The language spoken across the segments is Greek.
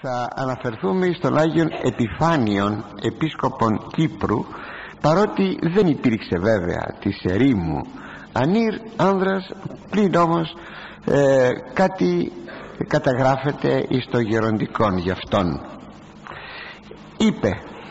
Θα αναφερθούμε στον Άγιον Επιφάνιον, Επίσκοπον Κύπρου, παρότι δεν υπήρξε βέβαια της ερήμου ανήρ άνδρας, πλην όμως κάτι καταγράφεται εις το γεροντικόν γι' αυτόν. Είπε: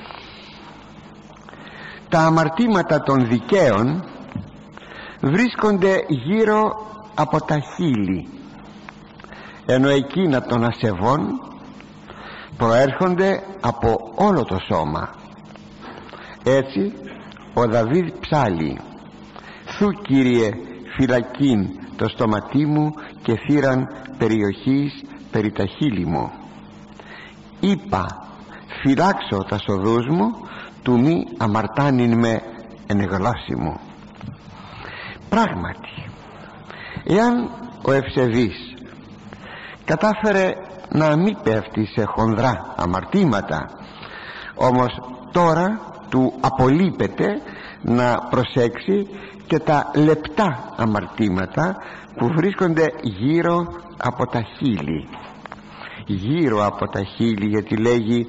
τα αμαρτήματα των δικαίων βρίσκονται γύρω από τα χείλη, ενώ εκείνα των ασεβών προέρχονται από όλο το σώμα. Έτσι ο Δαβίδ ψάλλει: «Θου, Κύριε, φυλακήν το στόματί μου και θύραν περιοχής περί τα χείλη μου. Είπα, φυλάξω τα σοδούς μου, του μη αμαρτάνειν με εν γλώσση μου». Πράγματι, εάν ο ευσεβής κατάφερε να μην πέφτει σε χονδρά αμαρτήματα, όμως τώρα του απολείπεται να προσέξει και τα λεπτά αμαρτήματα που βρίσκονται γύρω από τα χείλη. Γύρω από τα χείλη, γιατί λέγει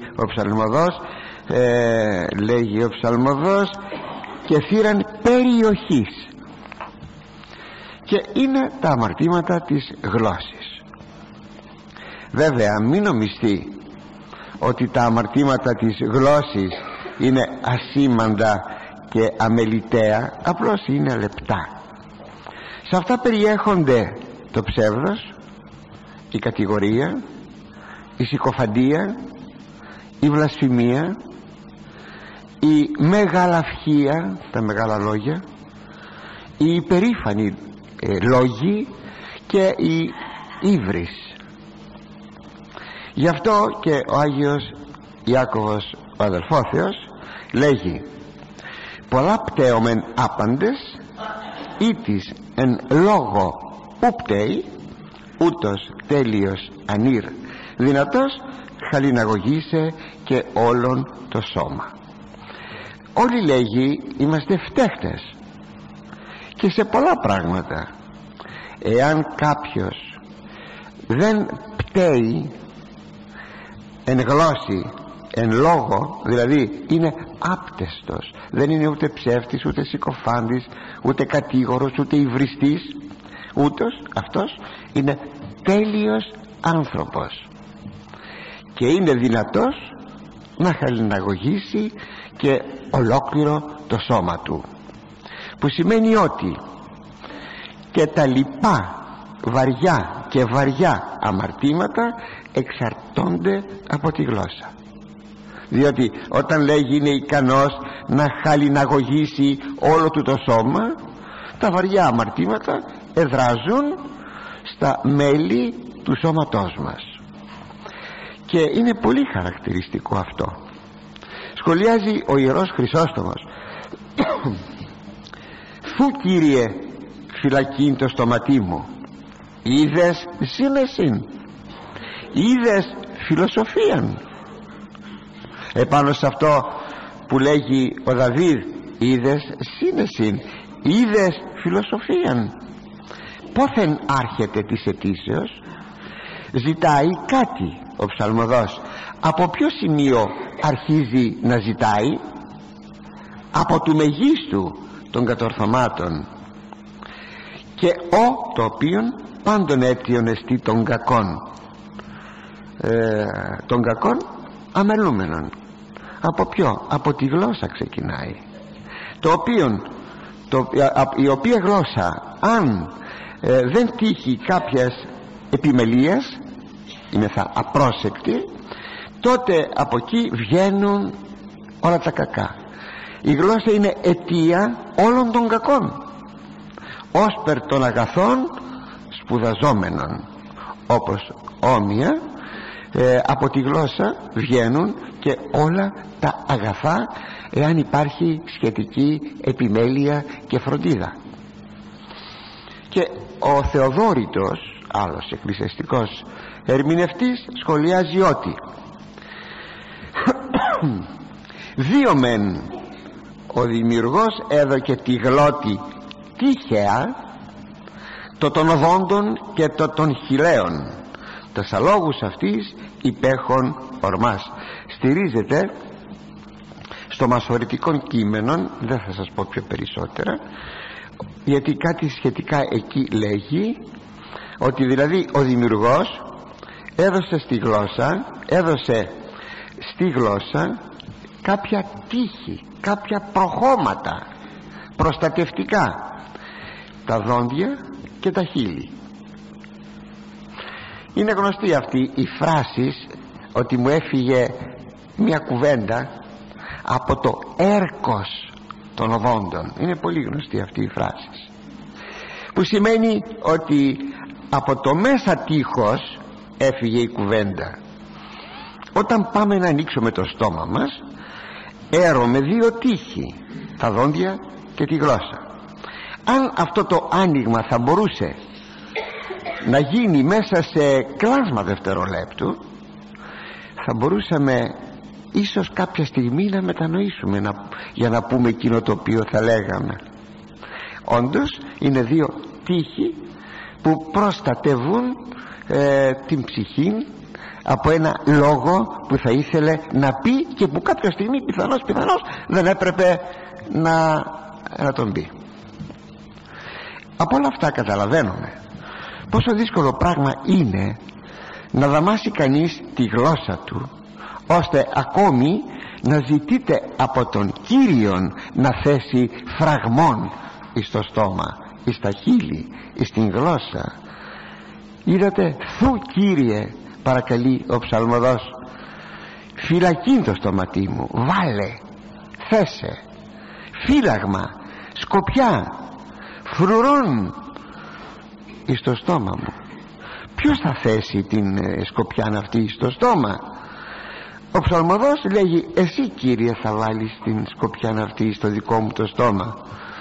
ο ψαλμοδός και θύραν περιοχής, και είναι τα αμαρτήματα της γλώσσης. Βέβαια μην νομιστεί ότι τα αμαρτήματα της γλώσσης είναι ασήμαντα και αμεληταία, απλώς είναι λεπτά. Σε αυτά περιέχονται το ψεύδος, η κατηγορία, η συκοφαντία, η βλασφημία, η μεγαλαυχία, τα μεγάλα λόγια, η υπερήφανη λόγοι και η ύβρις. Γι' αυτό και ο Άγιος Ιάκωβος ο αδελφόθεος λέγει: πολλά πτέομεν άπαντες, ήτης εν λόγω ούπτεϊ, ούτως τέλειος ανήρ, δυνατός χαλιναγωγήσε και όλον το σώμα. Όλοι, λέγει, είμαστε φταίχτες και σε πολλά πράγματα. Εάν κάποιος δεν πταίει εν γλώσση, εν λόγω, δηλαδή είναι άπτεστος, δεν είναι ούτε ψεύτης, ούτε συκοφάντης, ούτε κατήγορος, ούτε υβριστής, ούτως αυτός είναι τέλειος άνθρωπος και είναι δυνατός να χαλιναγωγήσει και ολόκληρο το σώμα του, που σημαίνει ότι και τα λοιπά βαριά και βαριά αμαρτήματα εξαρτώνται από τη γλώσσα. Διότι όταν λέγει είναι ικανός να χαλιναγωγήσει όλο του το σώμα, τα βαριά αμαρτήματα εδράζουν στα μέλη του σώματός μας, και είναι πολύ χαρακτηριστικό αυτό. Σχολιάζει ο Ιερός Χρυσόστομος: «Θου, Κύριε, φυλακήν το στόματί μου, είδες σύνεσιν, είδες φιλοσοφίαν». Επάνω σε αυτό που λέγει ο Δαβίδ, είδες σύνεσιν, είδες φιλοσοφίαν, πόθεν άρχεται της αιτήσεως. Ζητάει κάτι ο ψαλμοδός. Από ποιο σημείο αρχίζει να ζητάει? Από του μεγίστου των κατορθωμάτων, και το οποίον πάντων αίτιον εστί των κακών, αμελούμενων. Από ποιο? Από τη γλώσσα ξεκινάει, το οποίον η οποία γλώσσα αν δεν τύχει κάποιας επιμελίας, είναι θα απρόσεκτη, τότε από εκεί βγαίνουν όλα τα κακά. Η γλώσσα είναι αιτία όλων των κακών, όσπερ των αγαθών σπουδαζόμενων. Όπως όμοια από τη γλώσσα βγαίνουν και όλα τα αγαθά, εάν υπάρχει σχετική επιμέλεια και φροντίδα. Και ο Θεοδόρητος, άλλος εκκλησιαστικός ερμηνευτής, σχολιάζει ότι δύο μεν ο δημιουργός έδωκε τη γλώτη τύχαια, το των οδόντων και το των χιλέων, τας αλόγους αυτής υπέχον ορμάς. Στηρίζεται στο μασορητικών κείμενων, δεν θα σας πω πιο περισσότερα, γιατί κάτι σχετικά εκεί λέγει, ότι δηλαδή ο δημιουργός έδωσε στη γλώσσα κάποια τείχη, κάποια προχώματα προστατευτικά, τα δόντια και τα χείλη. Είναι γνωστή αυτή η φράση, ότι μου έφυγε μια κουβέντα από το έρκος των οδόντων. Είναι πολύ γνωστή αυτή η φράση, που σημαίνει ότι από το μέσα τείχος έφυγε η κουβέντα. Όταν πάμε να ανοίξουμε το στόμα μας, έρωμε δύο τείχη, τα δόντια και τη γλώσσα. Αν αυτό το άνοιγμα θα μπορούσε να γίνει μέσα σε κλάσμα δευτερολέπτου, θα μπορούσαμε ίσως κάποια στιγμή να μετανοήσουμε, για να πούμε εκείνο το οποίο θα λέγαμε. Όντως είναι δύο τείχη που προστατεύουν την ψυχή από ένα λόγο που θα ήθελε να πει και που κάποια στιγμή πιθανώς δεν έπρεπε να τον πει. Από όλα αυτά καταλαβαίνουμε πόσο δύσκολο πράγμα είναι να δαμάσει κανείς τη γλώσσα του, ώστε ακόμη να ζητείτε από τον Κύριον να θέσει φραγμόν εις το στόμα, εις τα χείλη, εις την γλώσσα. Είδατε, θου Κύριε, παρακαλεί ο ψαλμοδός, φυλακήν το στόματί μου, βάλε, θέσε φύλαγμα, σκοπιά, φρουρών εις το στόμα μου. Ποιος θα θέσει την σκοπιά αυτή στο στόμα? Ο ψαλμοδός λέγει, εσύ Κύριε θα βάλεις την σκοπιά αυτή στο δικό μου το στόμα.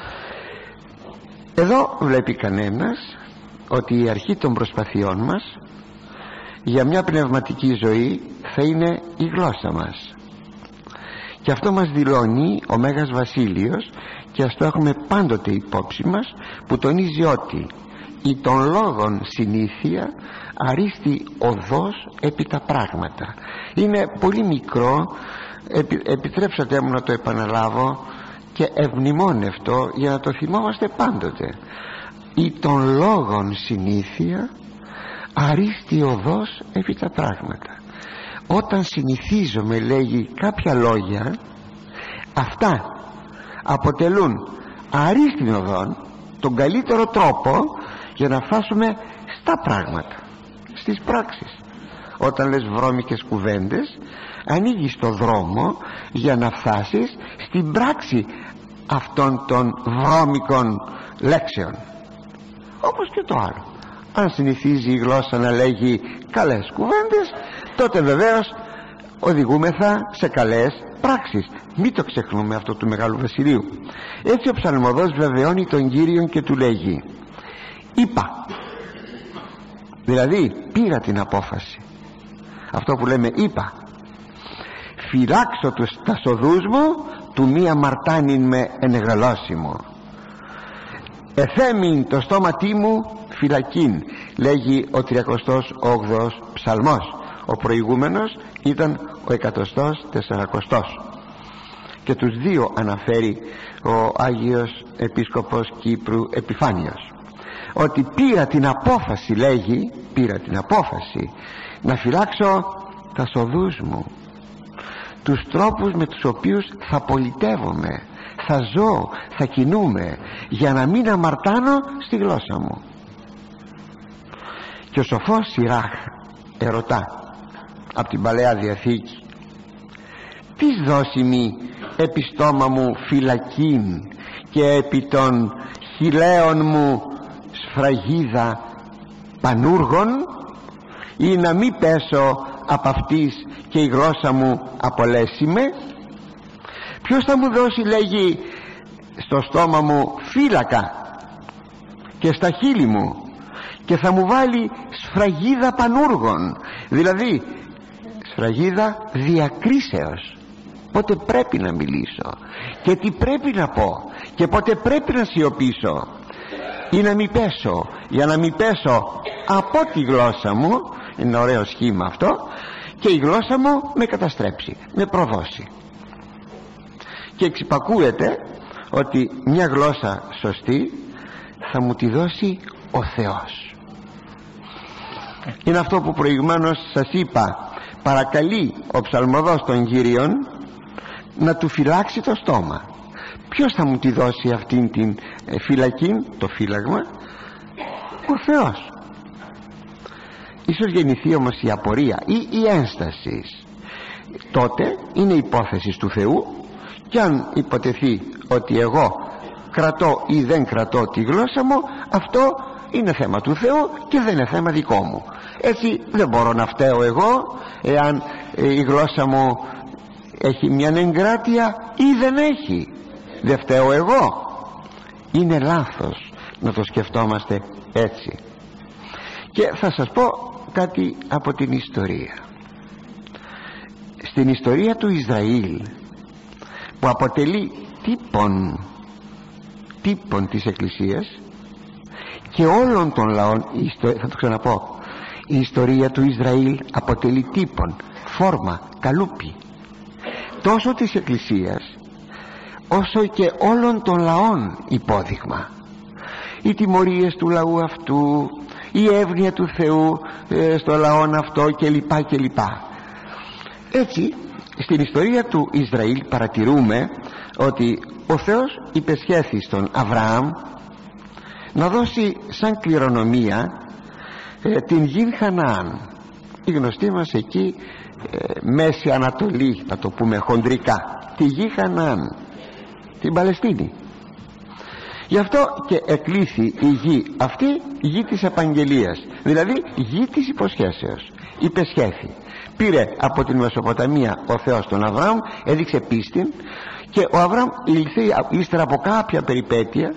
Εδώ βλέπει κανένας ότι η αρχή των προσπαθειών μας για μια πνευματική ζωή θα είναι η γλώσσα μας, και αυτό μας δηλώνει ο Μέγας Βασίλειος, και αυτό έχουμε πάντοτε υπόψη μας, που τονίζει ότι η των λόγων συνήθεια αρίστη οδός επί τα πράγματα. Είναι πολύ μικρό, επιτρέψατε μου να το επαναλάβω και ευμνημόνευτο για να το θυμόμαστε πάντοτε. Η των λόγων συνήθεια αρίστη οδός επί τα πράγματα. Όταν συνηθίζομαι, λέγει, κάποια λόγια, αυτά αποτελούν αρίστην οδόν, τον καλύτερο τρόπο για να φτάσουμε στα πράγματα, στις πράξεις. Όταν λες βρώμικες κουβέντες, ανοίγεις το δρόμο για να φτάσεις στην πράξη αυτών των βρώμικων λέξεων. Όπως και το άλλο, αν συνηθίζει η γλώσσα να λέγει καλές κουβέντες, τότε βεβαίως οδηγούμεθα σε καλές πράξεις. Μην το ξεχνούμε αυτό του Μεγάλου Βασιλείου. Έτσι ο ψαλμοδός βεβαιώνει τον Κύριον και του λέγει, είπα, δηλαδή πήρα την απόφαση. Αυτό που λέμε είπα, φυλάξω τα σοδούς μου, του μη αμαρτάνειν με ενεγαλώσιμο. Εθέμην το στόματί μου φυλακήν, λέγει ο 38ος ψαλμός. Ο προηγούμενος ήταν ο 140ος, και τους δύο αναφέρει ο Άγιος Επίσκοπος Κύπρου Επιφάνιος, ότι πήρα την απόφαση, λέγει, πήρα την απόφαση να φυλάξω τα σοδούς μου, τους τρόπους με τους οποίους θα πολιτεύομαι, θα ζω, θα κινούμε, για να μην αμαρτάνω στη γλώσσα μου. Και ο σοφός Σιράχ ερωτά από την Παλαιά Διαθήκη, τις δώσιμη επί στόμα μου φυλακήν και επί των χιλέων μου σφραγίδα πανούργων, ή να μην πέσω απ' αυτής και η γλώσσα μου απολέσιμε? Ποιος θα μου δώσει, λέγει, στο στόμα μου φύλακα και στα χείλη μου, και θα μου βάλει σφραγίδα πανούργων, δηλαδή σφραγίδα διακρίσεως, πότε πρέπει να μιλήσω και τι πρέπει να πω και πότε πρέπει να σιωπήσω, ή να μην πέσω, για να μην πέσω από τη γλώσσα μου. Είναι ωραίο σχήμα αυτό, και η γλώσσα μου με καταστρέψει, με προδώσει. Και εξυπακούεται ότι μια γλώσσα σωστή θα μου τη δώσει ο Θεός. Είναι αυτό που προηγουμένως σας είπα, παρακαλεί ο ψαλμοδός των Κύριων να του φυλάξει το στόμα. Ποιος θα μου τη δώσει αυτήν την φυλακή, το φύλαγμα? Ο Θεός. Ίσως γεννηθεί όμως η απορία ή η ένσταση, τότε είναι υπόθεση του Θεού, και αν υποτεθεί ότι εγώ κρατώ ή δεν κρατώ τη γλώσσα μου, αυτό είναι θέμα του Θεού και δεν είναι θέμα δικό μου. Έτσι δεν μπορώ να φταίω εγώ εάν η γλώσσα μου έχει μια εγκράτεια ή δεν έχει. Δεν φταίω εγώ. Είναι λάθος να το σκεφτόμαστε έτσι. Και θα σας πω κάτι από την ιστορία. Στην ιστορία του Ισραήλ, που αποτελεί τύπον της Εκκλησίας και όλων των λαών, θα το ξαναπώ, η ιστορία του Ισραήλ αποτελεί τύπον, φόρμα, καλούπι, τόσο της Εκκλησίας όσο και όλων των λαών υπόδειγμα. Οι τιμωρίες του λαού αυτού, η εύνοια του Θεού στο λαόν αυτό κλπ. Έτσι στην ιστορία του Ισραήλ παρατηρούμε ότι ο Θεός υπεσχέθη στον Αβραάμ να δώσει σαν κληρονομία την γη Χαναάν, η γνωστή μας εκεί Μέση Ανατολή, να το πούμε χοντρικά, τη γη Χαναάν, την Παλαιστίνη. Γι' αυτό και εκλήθη η γη αυτή γη της επαγγελίας, δηλαδή γη της υποσχέσεως. Υπεσχέθη. Πήρε από την Μεσοποταμία ο Θεός τον Αβραάμ, έδειξε πίστη, και ο Αβραάμ ύστερα από κάποια περιπέτεια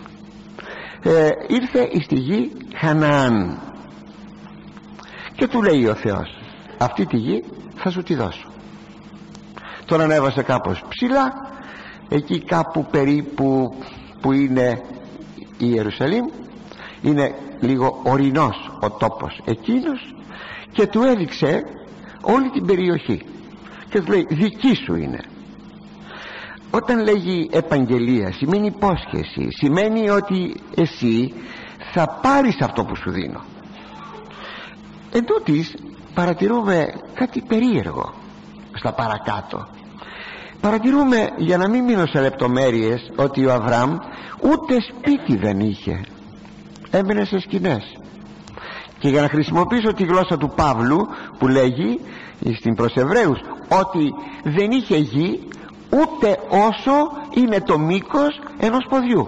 ήρθε στη γη Χαναάν και του λέει ο Θεός, αυτή τη γη θα σου τη δώσω. Τον ανέβασε κάπως ψηλά, εκεί κάπου περίπου που είναι η Ιερουσαλήμ, είναι λίγο ορεινός ο τόπος εκείνος, και του έδειξε όλη την περιοχή και του λέει, δική σου είναι. Όταν λέγει επαγγελία σημαίνει υπόσχεση, σημαίνει ότι εσύ θα πάρεις αυτό που σου δίνω. Εν τούτοις παρατηρούμε κάτι περίεργο στα παρακάτω. Παρατηρούμε, για να μην μείνω σε λεπτομέρειες, ότι ο Αβραάμ ούτε σπίτι δεν είχε, έμενε σε σκηνές. Και για να χρησιμοποιήσω τη γλώσσα του Παύλου που λέγει στην προς Εβραίους ότι δεν είχε γη ούτε όσο είναι το μήκος ενός ποδιού.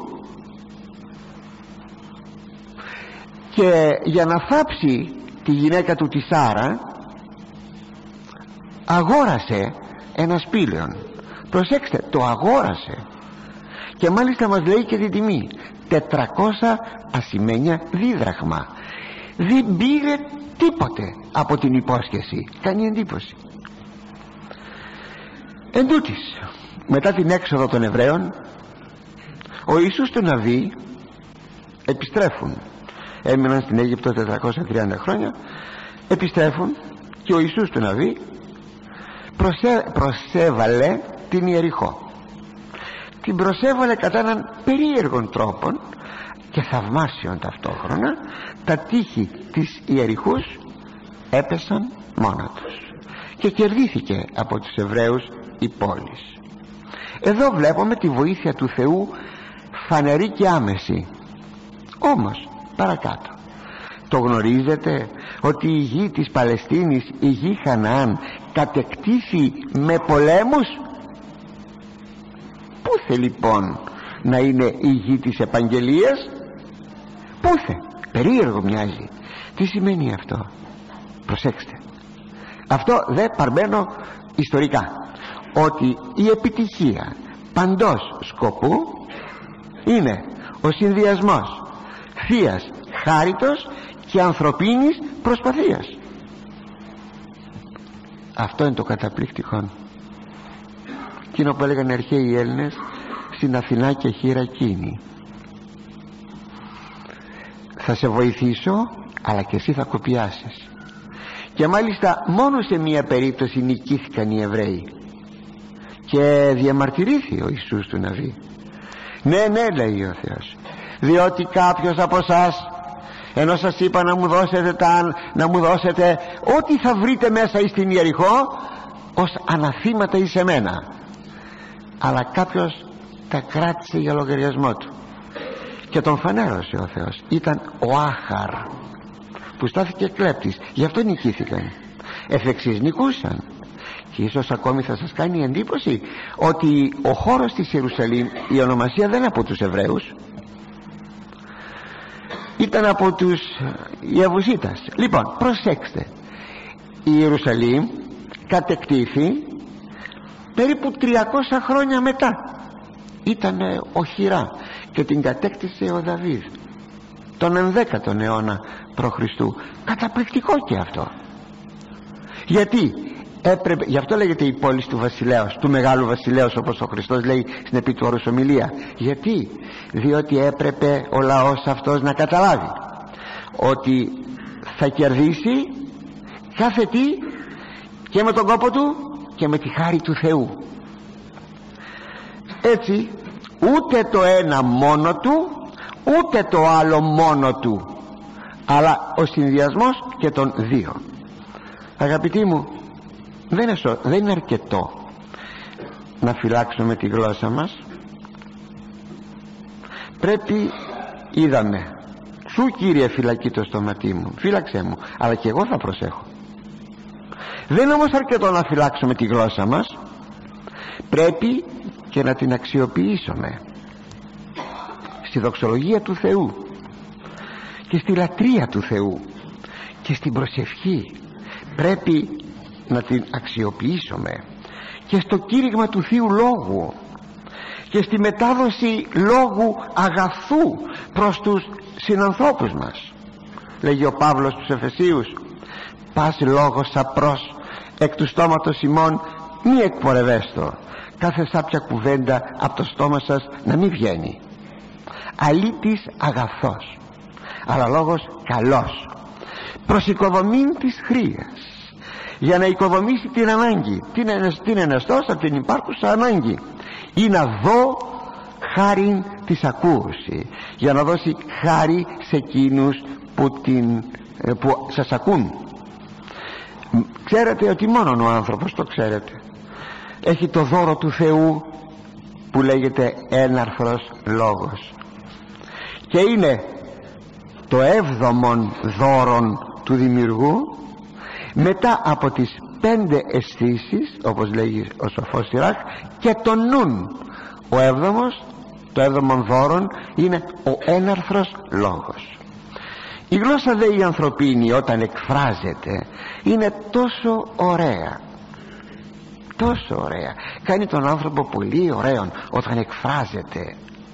Και για να θάψει τη γυναίκα του τη Σάρα αγόρασε ένα σπήλαιον. Προσέξτε, το αγόρασε, και μάλιστα μας λέει και την τιμή, 400 ασημένια δίδραχμα. Δεν πήρε τίποτε από την υπόσχεση. Κάνει εντύπωση. Εν τούτοις, μετά την έξοδο των Εβραίων, ο Ιησούς του Ναβί επιστρέφουν. Έμειναν στην Αίγυπτο 430 χρόνια, επιστρέφουν, και ο Ιησούς του Ναβί προσέβαλε την Ιεριχώ. Την προσέβαλε κατά έναν περίεργον τρόπον και θαυμάσιον ταυτόχρονα. Τα τείχη της Ιεριχούς έπεσαν μόνα τους και κερδίθηκε από τους Εβραίους η πόλη. Εδώ βλέπουμε τη βοήθεια του Θεού φανερή και άμεση. Όμως παρακάτω, το γνωρίζετε ότι η γη της Παλαιστίνης, η γη Χαναάν, κατεκτήθη με πολέμους? Πούθε λοιπόν να είναι η γη της επαγγελίας? Πούθε. Περίεργο μοιάζει. Τι σημαίνει αυτό? Προσέξτε, αυτό δεν παρμένω ιστορικά, ότι η επιτυχία παντός σκοπού είναι ο συνδυασμός θείας χάριτος και ανθρωπίνης προσπαθίας. Αυτό είναι το καταπληκτικό. Εκείνο που έλεγαν οι αρχαίοι Έλληνες, στην Αθηνά και χείρα κίνη. Θα σε βοηθήσω, αλλά και εσύ θα κοπιάσεις. και μάλιστα μόνο σε μία περίπτωση νικήθηκαν οι Εβραίοι και διαμαρτυρήθη ο Ιησούς του Ναβί. Ναι, ναι, λέει ο Θεός, διότι κάποιος από εσάς, ενώ σας είπα να μου δώσετε ό,τι θα βρείτε μέσα εις την Ιεριχώ ως αναθήματα εις εμένα, αλλά κάποιος τα κράτησε για λογαριασμό του και τον φανέρωσε ο Θεός. Ήταν ο Άχαρ που στάθηκε κλέπτης, γι' αυτό νικήθηκαν. Εφ' εξής νικούσαν. Και ίσως ακόμη θα σας κάνει εντύπωση ότι ο χώρος της Ιερουσαλήμ, η ονομασία δεν είναι από τους Εβραίους, ήταν από τους Ιαβουσίτας. Λοιπόν, προσέξτε, η Ιερουσαλήμ κατεκτήθη περίπου 300 χρόνια μετά. Ήταν οχυρά και την κατέκτησε ο Δαβίδ τον 11ο αιώνα π.Χ. Καταπληκτικό και αυτό. Γιατί γι' αυτό λέγεται η πόλη του βασιλέως, του μεγάλου βασιλέως, όπως ο Χριστός λέει στην επί του όρους ομιλία. Γιατί? Διότι έπρεπε ο λαός αυτός να καταλάβει ότι θα κερδίσει κάθε τι και με τον κόπο του και με τη χάρη του Θεού. Έτσι ούτε το ένα μόνο του ούτε το άλλο μόνο του, αλλά ο συνδυασμός και των δύο. Αγαπητοί μου, δεν είναι αρκετό να φυλάξουμε τη γλώσσα μας. Πρέπει, είδαμε, σου Κύριε φυλακεί το στόματί μου, φύλαξέ μου, αλλά και εγώ θα προσέχω. Δεν είναι όμως αρκετό να φυλάξουμε τη γλώσσα μας, πρέπει και να την αξιοποιήσουμε στη δοξολογία του Θεού και στη λατρεία του Θεού και στην προσευχή. Πρέπει να την αξιοποιήσουμε και στο κήρυγμα του Θείου Λόγου και στη μετάδοση λόγου αγαθού προς τους συνανθρώπους μας. Λέγει ο Παύλος στους Εφεσίους, πας λόγος απρός εκ του στόματος ημών μη εκπορευέστο, κάθε σάπια κουβέντα από το στόμα σας να μην βγαίνει. Αλήτης αγαθός, αλλά λόγος καλός, προς οικοδομήν της χρείας, για να οικοδομήσει την ανάγκη, την ενεστός από την υπάρχουσα ανάγκη, ή να δω χάριν της ακούωση, για να δώσει χάρη σε εκείνους που σας ακούν. Ξέρετε ότι μόνον ο άνθρωπος, το ξέρετε, έχει το δώρο του Θεού που λέγεται έναρθρος λόγος, και είναι το 7ο δώρον του δημιουργού μετά από τις 5 αισθήσεις, όπως λέγει ο σοφός Σιράκ, και τον νουν. Το 7ο δώρον είναι ο έναρθρος λόγος. Η γλώσσα δε η ανθρωπίνη όταν εκφράζεται είναι τόσο ωραία, τόσο ωραία, κάνει τον άνθρωπο πολύ ωραίον όταν εκφράζεται.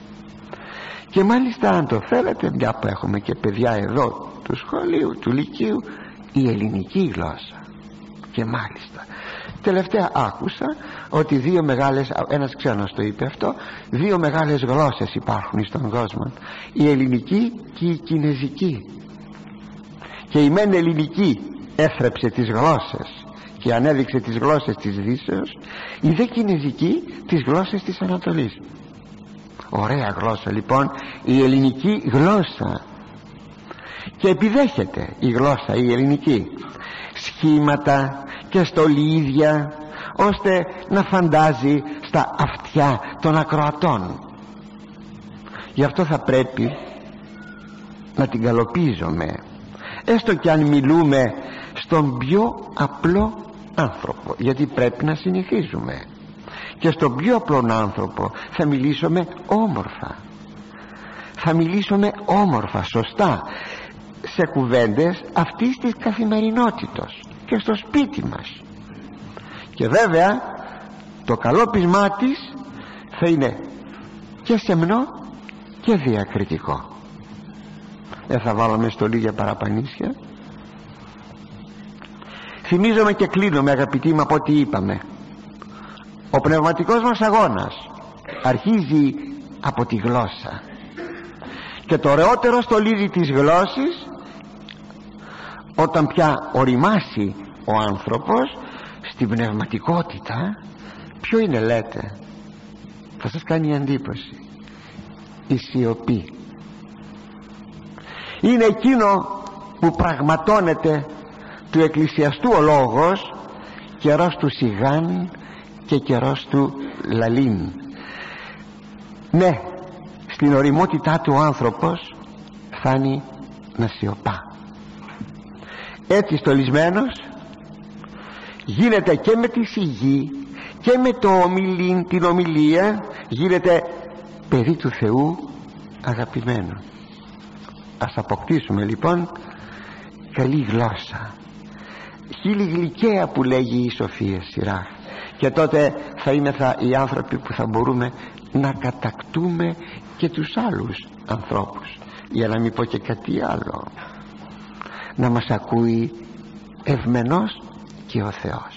Και μάλιστα, αν το θέλετε, μια που έχουμε και παιδιά εδώ του σχολείου, του λυκείου, η ελληνική γλώσσα. Και μάλιστα τελευταία άκουσα ότι ένας ξένος το είπε αυτό, 2 μεγάλες γλώσσες υπάρχουν στον κόσμο, η ελληνική και η κινεζική. Και η μεν ελληνική έθρεψε τις γλώσσες και ανέδειξε τις γλώσσες της Δύσεως, η δε κινεζική τις γλώσσες της Ανατολής. Ωραία γλώσσα λοιπόν η ελληνική γλώσσα, και επιδέχεται η γλώσσα η ελληνική σχήματα και στολίδια, ώστε να φαντάζει στα αυτιά των ακροατών. Γι' αυτό θα πρέπει να την καλοπίζουμε, έστω κι αν μιλούμε στον πιο απλό άνθρωπο, γιατί πρέπει να συνηθίζουμε. Και στον πιο απλό άνθρωπο θα μιλήσουμε όμορφα, θα μιλήσουμε όμορφα, σωστά, σε κουβέντες αυτής της καθημερινότητος και στο σπίτι μας. Και βέβαια το καλό πεισμά της θα είναι και σεμνό και διακριτικό. Δεν θα βάλουμε στολή για παραπανίσια. Θυμίζομαι και κλείνομαι, αγαπητοί μου, από ό,τι είπαμε. Ο πνευματικός μας αγώνας αρχίζει από τη γλώσσα, και το ωραιότερο στολίδι της γλώσσης, όταν πια οριμάσει ο άνθρωπος στην πνευματικότητα, ποιο είναι, λέτε? Θα σας κάνει εντύπωση. Η σιωπή είναι εκείνο που πραγματώνεται του εκκλησιαστού ο λόγος, καιρός του σιγάν και καιρός του λαλήν. Ναι, στην ωριμότητά του ο άνθρωπος φτάνει να σιωπά. Έτσι στολισμένος γίνεται και με τη σιγή και με το ομιλήν, την ομιλία, γίνεται παιδί του Θεού αγαπημένο. Ας αποκτήσουμε λοιπόν καλή γλώσσα, χείλη γλυκαία που λέγει η Σοφία Σειράχ, και τότε θα είμεθα οι άνθρωποι που θα μπορούμε να κατακτούμε και τους άλλους ανθρώπους, για να μην πω και κάτι άλλο, να μας ακούει ευμενός και ο Θεός.